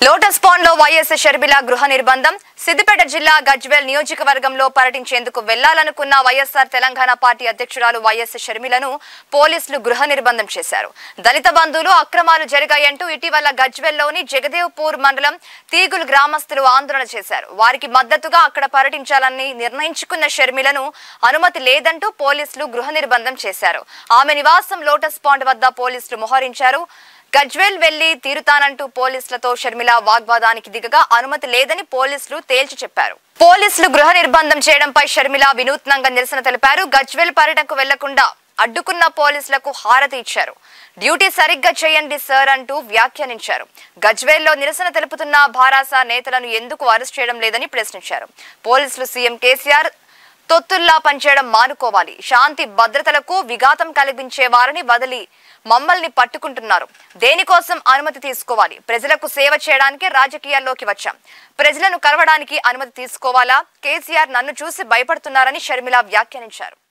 Lotus pond లో YS Sharmila గృహ నిర్బంధం. సిద్దిపేట జిల్లా గజ్వేల్ నియోజకవర్గంలో పర్యటించేందుకు వెళ్లాలనుకున్న వైఎస్ఆర్ తెలంగాణ పార్టీ అధ్యక్షురాలు వైఎస్ షర్మిలను పోలీసులు గృహ నిర్బంధం చేశారు. దళిత బంధువులు అక్రమాలు జరిగాయంటూ ఇటీవల గజ్వేల్లోని జగదేవ్పూర్ మండలం తీగుల్ గ్రామస్తులు ఆందోళన చేశారు. వారికి మద్దతుగా అక్కడ పర్యటించాలని నిర్ణయించుకున్న షర్మిలను అనుమతి లేదంటూ పోలీసులు గృహ నిర్బంధం చేశారు. ఆమె నివాసం లోటస్ పాండ్ వద్ద పోలీసులు మోహరించారు. గజ్వేల్ వెళ్లి తీరుతానంటూ పోలీసులతో షర్మిల వాగ్వాదానికి దిగగా అనుమతి లేదని పోలీసులు తేల్చి చెప్పారు. పోలీసులు గృహ నిర్బంధం చేయడంపై షర్మిల వినూత్నంగా నిరసన తెలిపారు. గజ్వేల్ పర్యటనకు వెళ్లకుండా అడ్డుకున్న పోలీసులకు హారతి ఇచ్చారు. డ్యూటీ సరిగ్గా చేయండి సార్ అంటూ వ్యాఖ్యానించారు. గజ్వేల్లో నిరసన తెలుపుతున్న భారాస నేతలను ఎందుకు అరెస్ట్ చేయడం లేదని ప్రశ్నించారు. పోలీసులు సీఎం కేసీఆర్ తొత్తుల్లా పనిచేయడం మానుకోవాలి. శాంతి భద్రతలకు విఘాతం కలిగించే వారిని వదిలి మమ్మల్ని పట్టుకుంటున్నారు. దేనికోసం అనుమతి తీసుకోవాలి? ప్రజలకు సేవ చేయడానికి రాజకీయాల్లోకి వచ్చాం. ప్రజలను కలవడానికి అనుమతి తీసుకోవాలా? కేసీఆర్ నన్ను చూసి భయపడుతున్నారని షర్మిల వ్యాఖ్యానించారు.